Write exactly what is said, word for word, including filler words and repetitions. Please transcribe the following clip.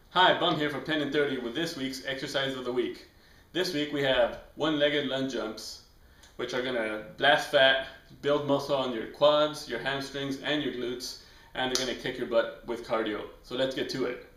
Hi, Bum here for Pen and thirty with this week's exercise of the week. This week we have one-legged lunge jumps, which are going to blast fat, build muscle on your quads, your hamstrings, and your glutes, and they're going to kick your butt with cardio. So let's get to it.